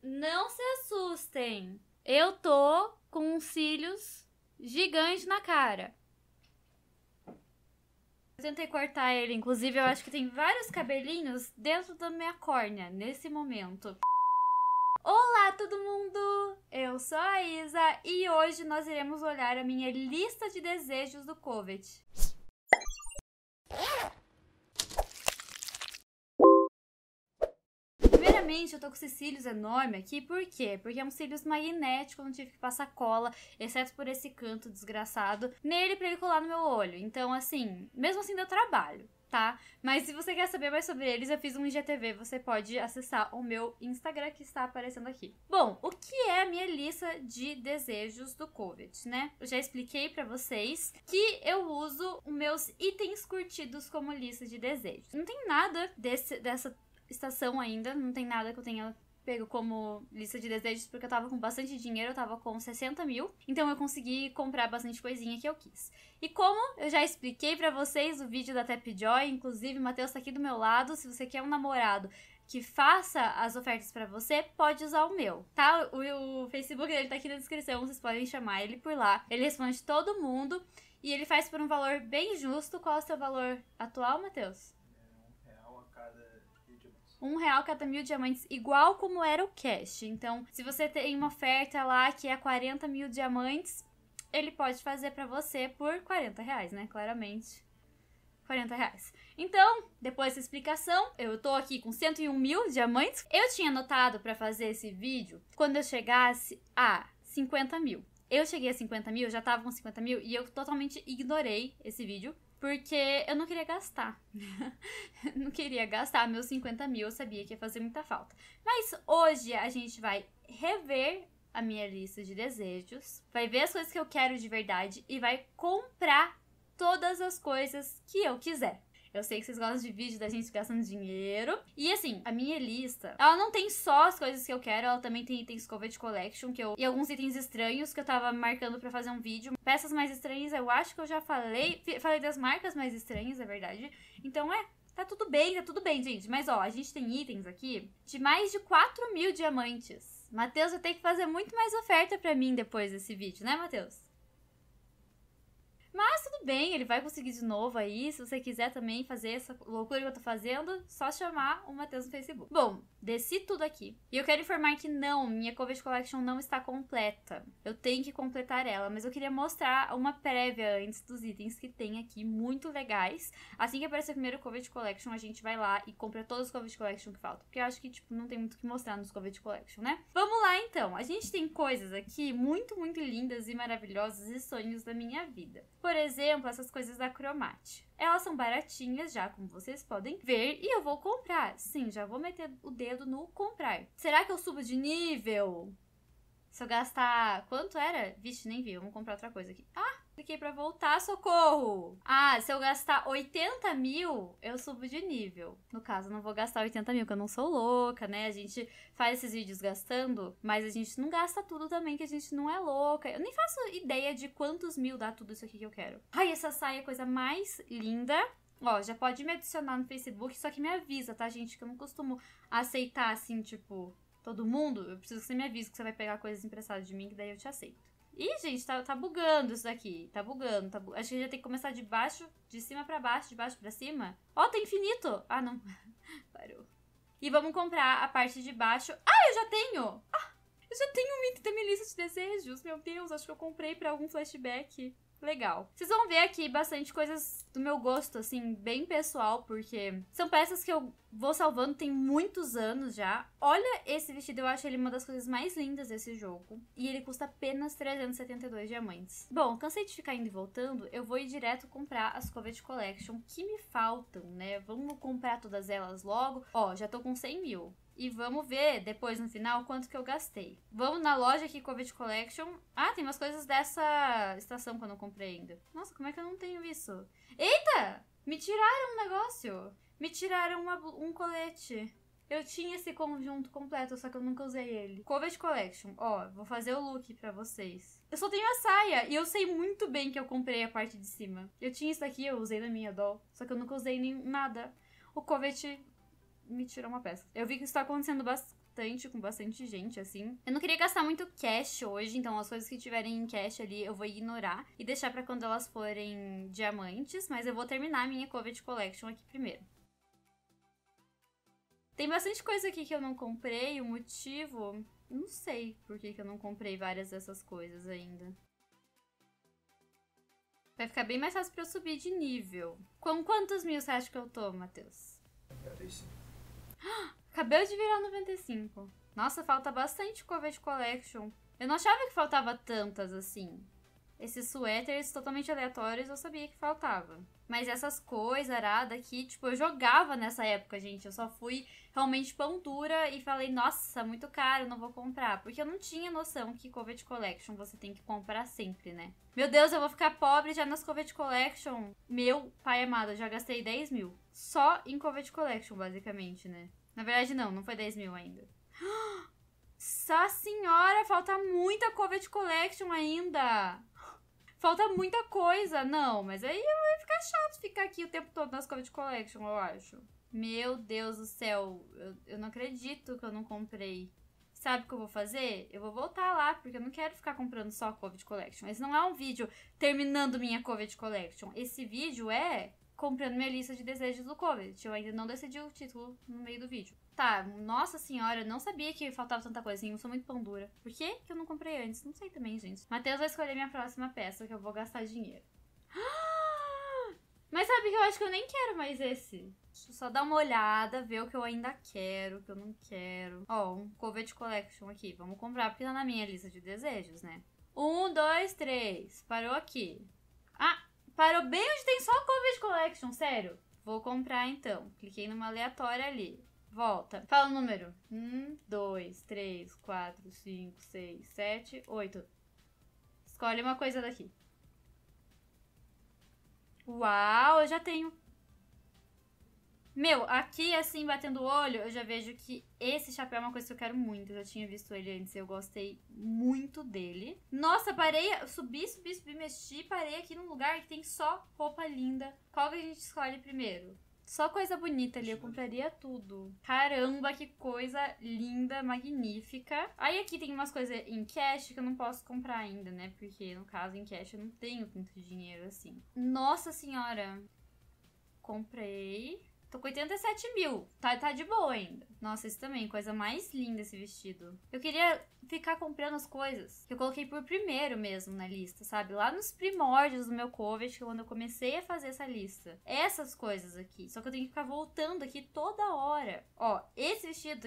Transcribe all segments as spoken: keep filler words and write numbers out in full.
Não se assustem. Eu tô com uns cílios gigantes na cara. Eu tentei cortar ele, inclusive eu acho que tem vários cabelinhos dentro da minha córnea nesse momento. Olá todo mundo! Eu sou a Isa e hoje nós iremos olhar a minha lista de desejos do Covid. Primeiramente, eu tô com esses cílios enormes aqui, por quê? Porque é um cílios magnético, eu não tive que passar cola, exceto por esse canto desgraçado, nele pra ele colar no meu olho. Então, assim, mesmo assim deu trabalho, tá? Mas se você quer saber mais sobre eles, eu fiz um I G T V, você pode acessar o meu Instagram que está aparecendo aqui. Bom, o que é a minha lista de desejos do Covid, né? Eu já expliquei pra vocês que eu uso os meus itens curtidos como lista de desejos. Não tem nada desse, dessa estação ainda, não tem nada que eu tenha pego como lista de desejos, porque eu tava com bastante dinheiro, eu tava com sessenta mil, então eu consegui comprar bastante coisinha que eu quis. E como eu já expliquei pra vocês no vídeo da Tapjoy, inclusive o Matheus tá aqui do meu lado, se você quer um namorado que faça as ofertas pra você, pode usar o meu, tá? O, o Facebook dele tá aqui na descrição, vocês podem chamar ele por lá. Ele responde todo mundo e ele faz por um valor bem justo. Qual é o seu valor atual, Matheus? Um real cada mil diamantes, igual como era o cash. Então, se você tem uma oferta lá que é quarenta mil diamantes, ele pode fazer pra você por quarenta reais, né? Claramente. quarenta reais. Então, depois dessa explicação, eu tô aqui com cento e um mil diamantes. Eu tinha anotado pra fazer esse vídeo quando eu chegasse a cinquenta mil. Eu cheguei a cinquenta mil, já tava com cinquenta mil e eu totalmente ignorei esse vídeo. Porque eu não queria gastar. Não queria gastar meus cinquenta mil, eu sabia que ia fazer muita falta. Mas hoje a gente vai rever a minha lista de desejos, vai ver as coisas que eu quero de verdade e vai comprar todas as coisas que eu quiser. Eu sei que vocês gostam de vídeo da gente gastando dinheiro. E assim, a minha lista, ela não tem só as coisas que eu quero, ela também tem itens Covid Collection, que eu, e alguns itens estranhos que eu tava marcando pra fazer um vídeo. Peças mais estranhas, eu acho que eu já falei. Falei das marcas mais estranhas, é verdade. Então é, tá tudo bem, tá tudo bem, gente. Mas ó, a gente tem itens aqui de mais de quatro mil diamantes. Matheus vai ter que fazer muito mais oferta pra mim depois desse vídeo, né, Matheus? Mas tudo bem, ele vai conseguir de novo aí. Se você quiser também fazer essa loucura que eu tô fazendo, só chamar o Matheus no Facebook. Bom, desci tudo aqui. E eu quero informar que não, minha Covid Collection não está completa. Eu tenho que completar ela, mas eu queria mostrar uma prévia antes dos itens que tem aqui, muito legais. Assim que aparecer o primeiro Covid Collection, a gente vai lá e compra todos os Covid Collection que faltam. Porque eu acho que, tipo, não tem muito o que mostrar nos Covid Collection, né? Vamos lá, então. A gente tem coisas aqui muito, muito lindas e maravilhosas e sonhos da minha vida. Por exemplo, essas coisas da Cromate. Elas são baratinhas já, como vocês podem ver, e eu vou comprar. Sim, já vou meter o dedo no comprar. Será que eu subo de nível? Se eu gastar... Quanto era? Vixe, nem vi. Vamos comprar outra coisa aqui. Ah, cliquei pra voltar, socorro! Ah, se eu gastar oitenta mil, eu subo de nível. No caso, eu não vou gastar oitenta mil, porque eu não sou louca, né? A gente faz esses vídeos gastando, mas a gente não gasta tudo também, que a gente não é louca. Eu nem faço ideia de quantos mil dá tudo isso aqui que eu quero. Ai, essa saia é a coisa mais linda. Ó, já pode me adicionar no Facebook, só que me avisa, tá, gente? Que eu não costumo aceitar, assim, tipo... todo mundo, eu preciso que você me avise que você vai pegar coisas emprestadas de mim, que daí eu te aceito. Ih, gente, tá, tá bugando isso daqui. Tá bugando, tá bu... Acho que a gente tem que começar de baixo, de cima pra baixo, de baixo pra cima. Ó, tá infinito. Ah, não. Parou. E vamos comprar a parte de baixo. Ah, eu já tenho! Ah, eu já tenho um item da minha lista de desejos. Meu Deus, acho que eu comprei pra algum flashback. Legal. Vocês vão ver aqui bastante coisas do meu gosto, assim, bem pessoal, porque são peças que eu vou salvando tem muitos anos já. Olha esse vestido, eu acho ele uma das coisas mais lindas desse jogo. E ele custa apenas trezentos e setenta e dois diamantes. Bom, cansei de ficar indo e voltando, eu vou ir direto comprar as Covid Collection que me faltam, né? Vamos comprar todas elas logo. Ó, já tô com cem mil. E vamos ver depois no final quanto que eu gastei. Vamos na loja aqui, Covid Collection. Ah, tem umas coisas dessa estação que eu não comprei ainda. Nossa, como é que eu não tenho isso? Eita! Me tiraram um negócio. Me tiraram uma, um colete. Eu tinha esse conjunto completo, só que eu nunca usei ele. Covid Collection. Ó, vou fazer o look pra vocês. Eu só tenho a saia e eu sei muito bem que eu comprei a parte de cima. Eu tinha isso daqui, eu usei na minha doll. Só que eu nunca usei nem nada. O Covid me tirou uma peça. Eu vi que isso tá acontecendo bastante. bastante, com bastante gente, assim. Eu não queria gastar muito cash hoje, então as coisas que tiverem em cash ali eu vou ignorar e deixar pra quando elas forem diamantes, mas eu vou terminar a minha Covet Collection aqui primeiro. Tem bastante coisa aqui que eu não comprei, o motivo... Não sei por que, que eu não comprei várias dessas coisas ainda. Vai ficar bem mais fácil pra eu subir de nível. Com quantos mil você acha que eu tô, Matheus? noventa e cinco. Acabei de virar noventa e cinco. Nossa, falta bastante Covet Collection. Eu não achava que faltava tantas assim. Esses suéteres totalmente aleatórios eu sabia que faltava. Mas essas coisas aradas aqui, tipo, eu jogava nessa época, gente. Eu só fui realmente pão dura e falei, nossa, muito caro, não vou comprar. Porque eu não tinha noção que Covet Collection você tem que comprar sempre, né? Meu Deus, eu vou ficar pobre já nas Covet Collection. Meu pai amado, eu já gastei dez mil. Só em Covet Collection, basicamente, né? Na verdade, não, não foi dez mil ainda. Nossa senhora, falta muita Covet Collection ainda. Falta muita coisa. Não, mas aí vai ficar chato ficar aqui o tempo todo nas Covet Collection, eu acho. Meu Deus do céu, eu, eu não acredito que eu não comprei. Sabe o que eu vou fazer? Eu vou voltar lá, porque eu não quero ficar comprando só Covet Collection. Esse não é um vídeo terminando minha Covet Collection. Esse vídeo é comprando minha lista de desejos do Covet. Eu ainda não decidi o título no meio do vídeo. Tá, nossa senhora, eu não sabia que faltava tanta coisa assim, eu sou muito pão dura. Por que que eu não comprei antes? Não sei também, gente. Matheus vai escolher minha próxima peça, que eu vou gastar dinheiro. Mas sabe que eu acho que eu nem quero mais esse. Deixa eu só dar uma olhada, ver o que eu ainda quero, o que eu não quero. Ó, um Covet Collection aqui, vamos comprar, porque tá na minha lista de desejos, né? Um, dois, três, parou aqui. Ah, parou bem onde tem só Covet Collection, sério. Vou comprar então, cliquei numa aleatória ali. Volta. Fala o número. Um, dois, três, quatro, cinco, seis, sete, oito. Escolhe uma coisa daqui. Uau, eu já tenho. Meu, aqui assim, batendo o olho, eu já vejo que esse chapéu é uma coisa que eu quero muito. Eu já tinha visto ele antes e eu gostei muito dele. Nossa, parei, subi, subi, subi, mexi, parei aqui num lugar que tem só roupa linda. Qual que a gente escolhe primeiro? Só coisa bonita ali, eu compraria tudo. Caramba, que coisa linda, magnífica. Aí aqui tem umas coisas em cash que eu não posso comprar ainda, né? Porque no caso, em cash eu não tenho tanto dinheiro assim. Nossa senhora. Comprei. Tô com oitenta e sete mil. Tá, tá de boa ainda. Nossa, esse também, coisa mais linda esse vestido. Eu queria ficar comprando as coisas que eu coloquei por primeiro mesmo na lista, sabe? Lá nos primórdios do meu Covet, que é quando eu comecei a fazer essa lista. Essas coisas aqui. Só que eu tenho que ficar voltando aqui toda hora. Ó, esse vestido...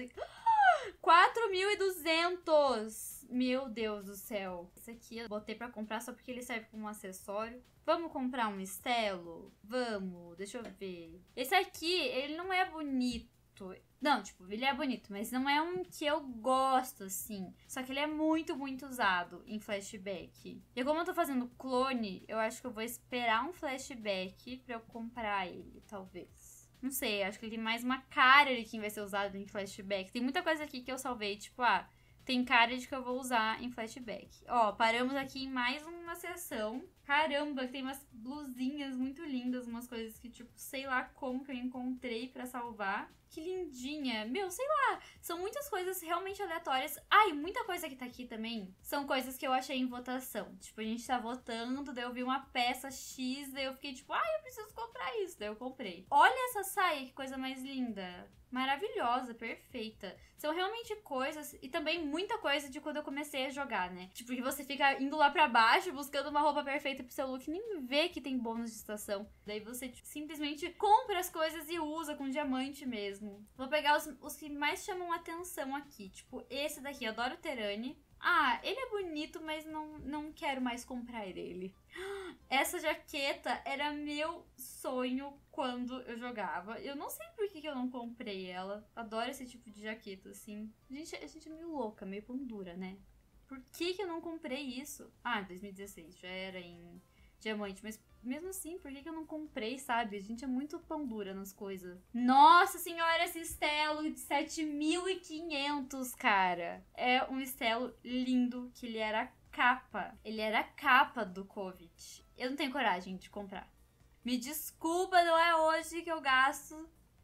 quatro mil e duzentos! Meu Deus do céu. Esse aqui eu botei pra comprar só porque ele serve como um acessório. Vamos comprar um estelo? Vamos, deixa eu ver. Esse aqui, ele não é bonito. Não, tipo, ele é bonito, mas não é um que eu gosto, assim. Só que ele é muito, muito usado em flashback. E como eu tô fazendo clone, eu acho que eu vou esperar um flashback pra eu comprar ele, talvez. Não sei, acho que ele tem mais uma cara de quem vai ser usado em flashback. Tem muita coisa aqui que eu salvei, tipo, ah, tem cara de que eu vou usar em flashback. Ó, paramos aqui em mais uma sessão. Caramba, tem umas blusinhas muito lindas, umas coisas que, tipo, sei lá como que eu encontrei pra salvar. Que lindinha. Meu, sei lá, são muitas coisas realmente aleatórias. Ah, e muita coisa que tá aqui também são coisas que eu achei em votação. Tipo, a gente tá votando, daí eu vi uma peça X, daí eu fiquei tipo, ah, eu preciso comprar isso. Daí eu comprei. Olha essa saia, que coisa mais linda. Maravilhosa, perfeita. São realmente coisas, e também muita coisa de quando eu comecei a jogar, né? Tipo, que você fica indo lá pra baixo, buscando uma roupa perfeita pro seu look, nem vê que tem bônus de estação. Daí você tipo, simplesmente compra as coisas e usa com diamante mesmo. Vou pegar os, os que mais chamam atenção aqui. Tipo, esse daqui, eu adoro o Terani. Ah, ele é bonito, mas não, não quero mais comprar ele. Essa jaqueta era meu sonho quando eu jogava. Eu não sei por que, que eu não comprei ela. Adoro esse tipo de jaqueta, assim. A gente, a gente é meio louca, meio pão dura, né? Por que, que eu não comprei isso? Ah, dois mil e dezesseis, já era em diamante. Mas mesmo assim, por que, que eu não comprei, sabe? A gente é muito pão dura nas coisas. Nossa senhora, esse estelo de sete mil e quinhentos, cara. É um estelo lindo, que ele era capa. Ele era a capa do Covet. Eu não tenho coragem de comprar. Me desculpa, não é hoje que eu gasto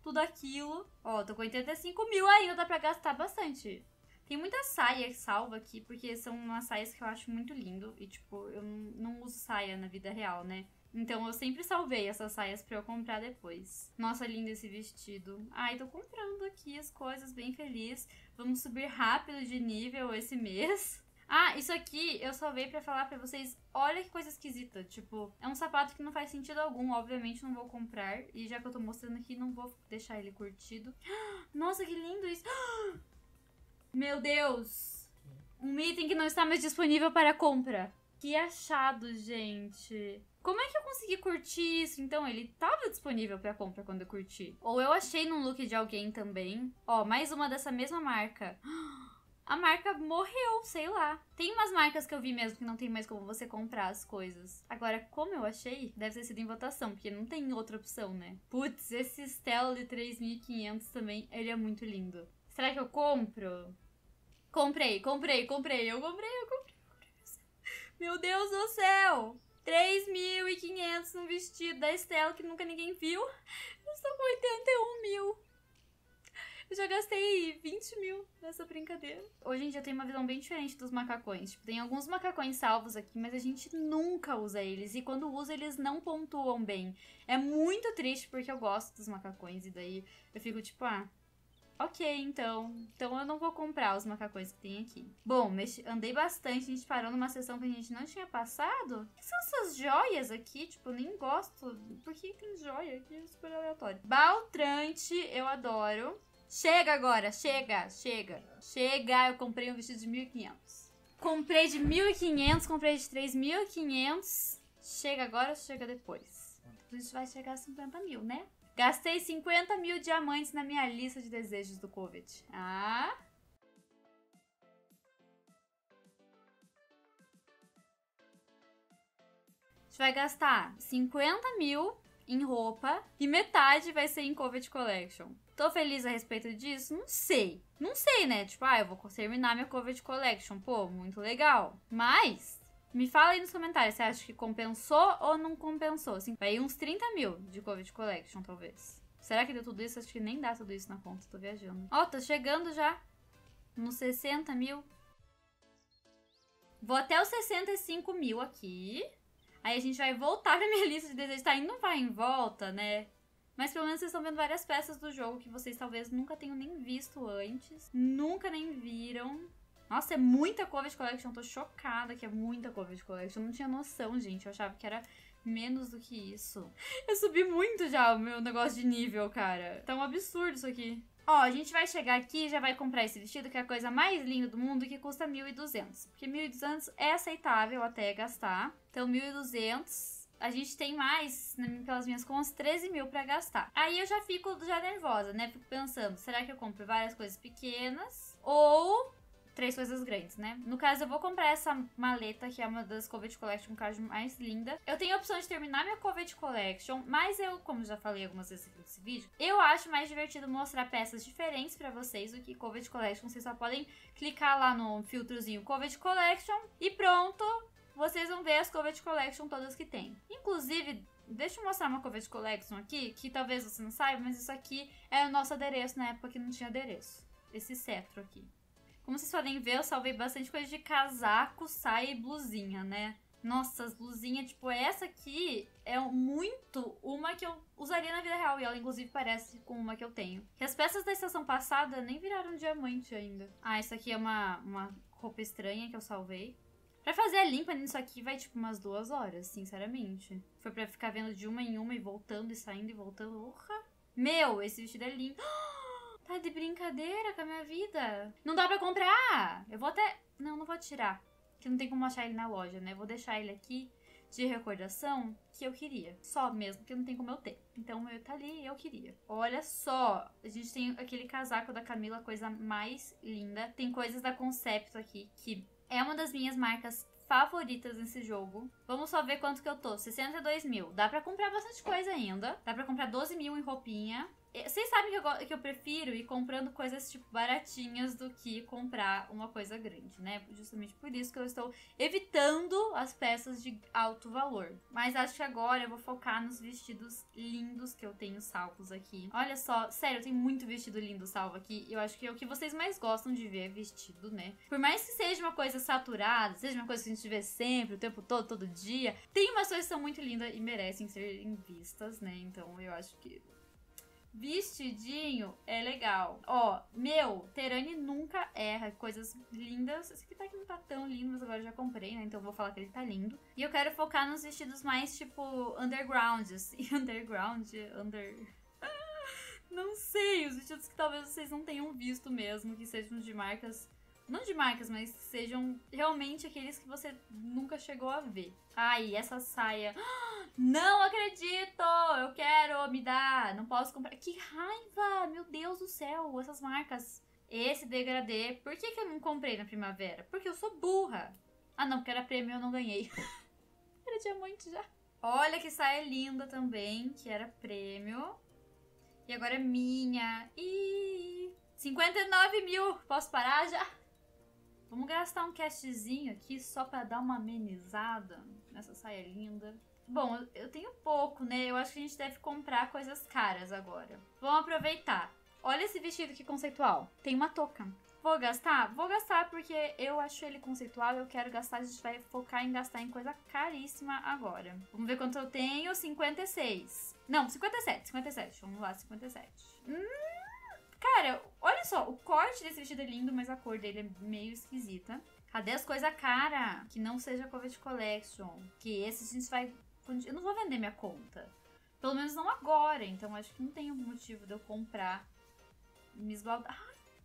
tudo aquilo. Ó, tô com oitenta e cinco mil ainda, dá pra gastar bastante. Tem muita saia salva aqui, porque são umas saias que eu acho muito lindo. E, tipo, eu não uso saia na vida real, né? Então eu sempre salvei essas saias pra eu comprar depois. Nossa, lindo esse vestido. Ai, tô comprando aqui as coisas, bem feliz. Vamos subir rápido de nível esse mês. Ah, isso aqui eu salvei pra falar pra vocês. Olha que coisa esquisita. Tipo, é um sapato que não faz sentido algum. Obviamente não vou comprar. E já que eu tô mostrando aqui, não vou deixar ele curtido. Nossa, que lindo isso. Meu Deus. Um item que não está mais disponível para compra. Que achado, gente. Como é que eu consegui curtir isso? Então, ele tava disponível pra compra quando eu curti. Ou eu achei num look de alguém também. Ó, mais uma dessa mesma marca. A marca morreu, sei lá. Tem umas marcas que eu vi mesmo que não tem mais como você comprar as coisas. Agora, como eu achei, deve ter sido em votação, porque não tem outra opção, né? Putz, esse Stella de três mil e quinhentos também, ele é muito lindo. Será que eu compro? Comprei, comprei, comprei. Eu comprei, eu comprei. Meu Deus do céu! três mil e quinhentos no vestido da Stella que nunca ninguém viu. Eu estou com oitenta e um mil. Eu já gastei vinte mil nessa brincadeira. Hoje em dia tem uma visão bem diferente dos macacões. Tipo, tem alguns macacões salvos aqui, mas a gente nunca usa eles. E quando usa, eles não pontuam bem. É muito triste porque eu gosto dos macacões. E daí eu fico tipo, ah... Ok, então. Então eu não vou comprar os macacões que tem aqui. Bom, mexi, andei bastante. A gente parou numa sessão que a gente não tinha passado. O que são essas joias aqui? Tipo, eu nem gosto. Por que tem joia aqui? É super aleatório. Baltrante, eu adoro. Chega agora, chega, chega. Chega, eu comprei um vestido de mil e quinhentos. Comprei de mil e quinhentos, comprei de três mil e quinhentos. Chega agora, chega depois. A gente vai chegar a cinquenta mil, né? Gastei cinquenta mil diamantes na minha lista de desejos do Covid. Ah! A gente vai gastar cinquenta mil em roupa e metade vai ser em Covid Collection. Tô feliz a respeito disso? Não sei. Não sei, né? Tipo, ah, eu vou terminar minha Covid Collection. Pô, muito legal. Mas... me fala aí nos comentários, você acha que compensou ou não compensou? Assim, vai ir uns trinta mil de Covid Collection, talvez. Será que deu tudo isso? Acho que nem dá tudo isso na conta, tô viajando. Ó, oh, tô chegando já nos sessenta mil. Vou até os sessenta e cinco mil aqui. Aí a gente vai voltar pra minha lista de desejos. Tá, ainda não vai em volta, né? Mas pelo menos vocês estão vendo várias peças do jogo que vocês talvez nunca tenham nem visto antes. Nunca nem viram. Nossa, é muita Covid Collection. Tô chocada que é muita Covid Collection. Eu não tinha noção, gente. Eu achava que era menos do que isso. Eu subi muito já o meu negócio de nível, cara. Tá um absurdo isso aqui. Ó, a gente vai chegar aqui e já vai comprar esse vestido, que é a coisa mais linda do mundo, que custa mil e duzentos. Porque mil e duzentos é aceitável até gastar. Então, mil e duzentos... a gente tem mais, pelas minhas contas, treze mil pra gastar. Aí eu já fico já nervosa, né? Fico pensando, será que eu compro várias coisas pequenas? Ou... três coisas grandes, né? No caso, eu vou comprar essa maleta, que é uma das Covid Collection que eu acho mais linda. Eu tenho a opção de terminar minha Covid Collection, mas eu, como já falei algumas vezes aqui nesse vídeo, eu acho mais divertido mostrar peças diferentes pra vocês do que Covid Collection. Vocês só podem clicar lá no filtrozinho Covid Collection e pronto! Vocês vão ver as Covid Collection todas que tem. Inclusive, deixa eu mostrar uma Covid Collection aqui, que talvez você não saiba, mas isso aqui é o nosso adereço na época que não tinha adereço. Esse cetro aqui. Como vocês podem ver, eu salvei bastante coisa de casaco, saia e blusinha, né? Nossa, as blusinhas, tipo, essa aqui é muito uma que eu usaria na vida real. E ela, inclusive, parece com uma que eu tenho. Que as peças da estação passada nem viraram diamante ainda. Ah, isso aqui é uma, uma roupa estranha que eu salvei. Pra fazer a limpa nisso aqui vai, tipo, umas duas horas, sinceramente. Foi pra ficar vendo de uma em uma e voltando e saindo e voltando. Urra! Meu, esse vestido é lindo. Tá de brincadeira com a minha vida. Não dá pra comprar. Eu vou até... Não, não vou tirar. Que não tem como achar ele na loja, né? Vou deixar ele aqui de recordação que eu queria. Só mesmo, que não tem como eu ter. Então o meu tá ali e eu queria. Olha só. A gente tem aquele casaco da Camila, coisa mais linda. Tem coisas da Concepto aqui, que é uma das minhas marcas favoritas nesse jogo. Vamos só ver quanto que eu tô. sessenta e dois mil. Dá pra comprar bastante coisa ainda. Dá pra comprar doze mil em roupinha. Vocês sabem que eu, que eu prefiro ir comprando coisas, tipo, baratinhas do que comprar uma coisa grande, né? Justamente por isso que eu estou evitando as peças de alto valor. Mas acho que agora eu vou focar nos vestidos lindos que eu tenho salvos aqui. Olha só, sério, eu tenho muito vestido lindo salvo aqui. Eu acho que é o que vocês mais gostam de ver vestido, né? Por mais que seja uma coisa saturada, seja uma coisa que a gente vê sempre, o tempo todo, todo dia, tem umas coisas que são muito lindas e merecem ser vistas, né? Então eu acho que vestidinho é legal. Ó, meu, Terani nunca erra. Coisas lindas. Esse aqui tá que não tá tão lindo, mas agora eu já comprei, né? Então eu vou falar que ele tá lindo. E eu quero focar nos vestidos mais, tipo, underground, assim. Underground, under... Não sei, os vestidos que talvez vocês não tenham visto mesmo, que sejam de marcas... Não de marcas, mas sejam realmente aqueles que você nunca chegou a ver. Ai, essa saia... Não acredito! Eu quero me dar! Não posso comprar... Que raiva! Meu Deus do céu! Essas marcas... Esse degradê... Por que que eu não comprei na primavera? Porque eu sou burra! Ah, não, porque era prêmio e eu não ganhei. Era diamante já. Olha que saia linda também, que era prêmio. E agora é minha. Ih... cinquenta e nove mil! Posso parar já? Vamos gastar um cashzinho aqui só pra dar uma amenizada nessa saia linda. Bom, eu tenho pouco, né? Eu acho que a gente deve comprar coisas caras agora. Vamos aproveitar. Olha esse vestido aqui conceitual. Tem uma touca. Vou gastar? Vou gastar porque eu acho ele conceitual e eu quero gastar. A gente vai focar em gastar em coisa caríssima agora. Vamos ver quanto eu tenho. cinquenta e seis. Não, cinquenta e sete. cinquenta e sete. Vamos lá, cinquenta e sete. Hum... Cara, olha só, o corte desse vestido é lindo, mas a cor dele é meio esquisita. Cadê as coisas caras? Que não seja Covet Collection. Que esse a gente vai... Eu não vou vender minha conta. Pelo menos não agora. Então acho que não tem motivo de eu comprar. Me esbaldar.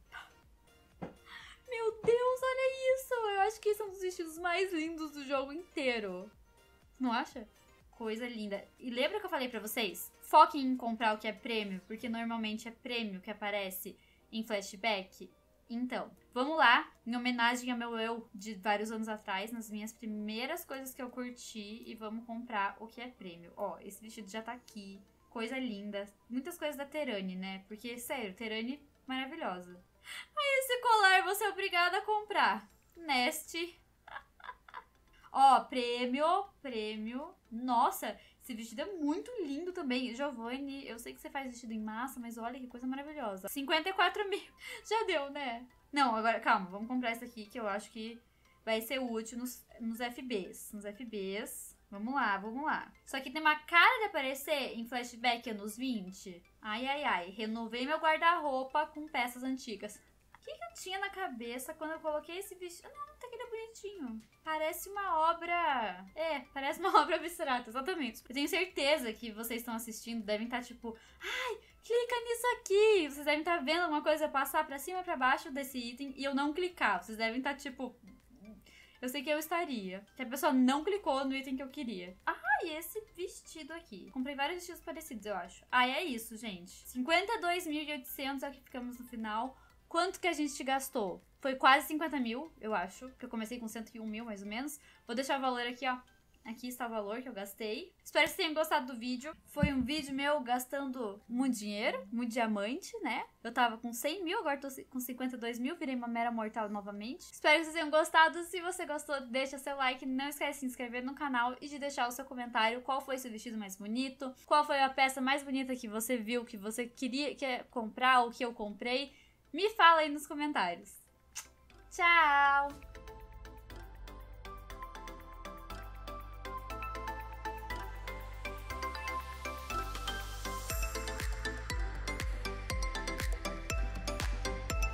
Meu Deus, olha isso! Eu acho que esse é um dos vestidos mais lindos do jogo inteiro. Não acha? Coisa linda. E lembra que eu falei pra vocês? Foquem em comprar o que é prêmio, porque normalmente é prêmio que aparece em flashback. Então, vamos lá, em homenagem ao meu eu de vários anos atrás, nas minhas primeiras coisas que eu curti, e vamos comprar o que é prêmio. Ó, esse vestido já tá aqui, coisa linda. Muitas coisas da Terani, né? Porque, sério, Terani maravilhosa. Aí esse colar você é obrigada a comprar. Neste. Ó, prêmio, prêmio. Nossa, esse vestido é muito lindo também. Giovanni, eu sei que você faz vestido em massa, mas olha que coisa maravilhosa. cinquenta e quatro mil. Já deu, né? Não, agora, calma. Vamos comprar esse aqui que eu acho que vai ser útil nos, nos F Bs. Nos F Bs. Vamos lá, vamos lá. Isso aqui tem uma cara de aparecer em flashback anos vinte. Ai, ai, ai. Renovei meu guarda-roupa com peças antigas. O que, que eu tinha na cabeça quando eu coloquei esse vestido? Não, até que ele é bonitinho. Parece uma obra... É, parece uma obra abstrata, exatamente. Eu tenho certeza que vocês estão assistindo, devem estar tipo... Ai, clica nisso aqui! Vocês devem estar vendo uma coisa passar pra cima e pra baixo desse item e eu não clicar. Vocês devem estar tipo... Eu sei que eu estaria. Que a pessoa não clicou no item que eu queria. Ah, e esse vestido aqui. Comprei vários vestidos parecidos, eu acho. Ah, é isso, gente. cinquenta e dois mil e oitocentos é o que ficamos no final. Quanto que a gente gastou? Foi quase cinquenta mil, eu acho. Que eu comecei com cento e um mil, mais ou menos. Vou deixar o valor aqui, ó. Aqui está o valor que eu gastei. Espero que vocês tenham gostado do vídeo. Foi um vídeo meu gastando muito dinheiro, muito diamante, né? Eu tava com cem mil, agora tô com cinquenta e dois mil. Virei uma mera mortal novamente. Espero que vocês tenham gostado. Se você gostou, deixa seu like. Não esquece de se inscrever no canal e de deixar o seu comentário. Qual foi seu vestido mais bonito? Qual foi a peça mais bonita que você viu, que você queria quer comprar ou que eu comprei? Me fala aí nos comentários. Tchau!